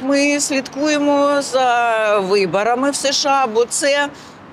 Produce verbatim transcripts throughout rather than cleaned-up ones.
Ми слідкуємо за виборами в США, бо це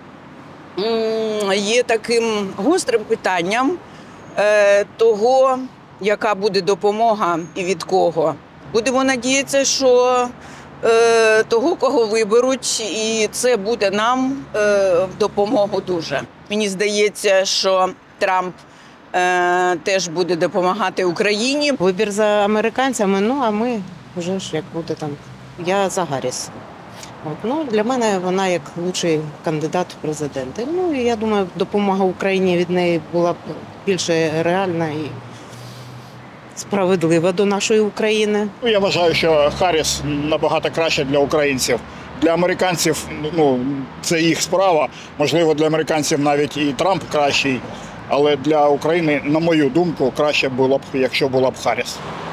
є таким гострим питанням того, яка буде допомога і від кого. Будемо надіятися, що того, кого виберуть, і це буде нам в допомогу дуже. Мені здається, що Трамп теж буде допомагати Україні. Вибір за американцями, ну а ми вже ж як буде там. Я за Гарріс. От, ну, для мене вона як лучший кандидат в президенти. Ну і я думаю, допомога Україні від неї була б більше реальна і справедлива до нашої України. Ну, я вважаю, що Харріс набагато краще для українців. Для американців, ну, це їх справа. Можливо, для американців навіть і Трамп кращий. Але для України, на мою думку, краще було б, якщо була б Харріс.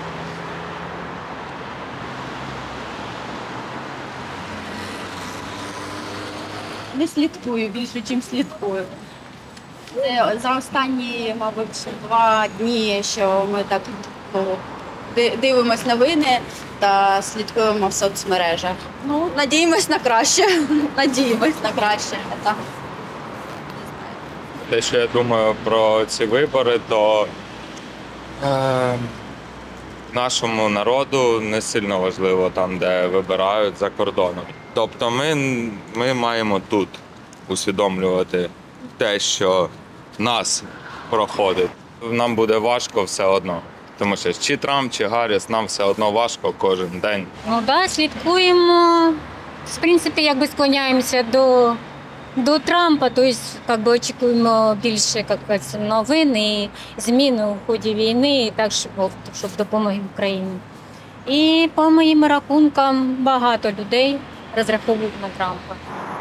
Не слідкую більше, ніж слідкую. Це за останні, мабуть, два дні, що ми так ну, дивимось новини та слідкуємо в соцмережах. Ну, надіємось на краще. Надіємось на краще. Так. Те, що я думаю про ці вибори, то е, нашому народу не сильно важливо там, де вибирають за кордоном. Тобто ми, ми маємо тут усвідомлювати те, що нас проходить. Нам буде важко все одно. Тому що чи Трамп, чи Гарріс, нам все одно важко кожен день. Ну так, да, слідкуємо. В принципі, якби склоняємося до, до Трампа, тобто якби очікуємо більше як, новин і змін у ході війни, так, щоб, щоб допомогти Україні. І по моїм рахункам багато людей розраховують на Трампа.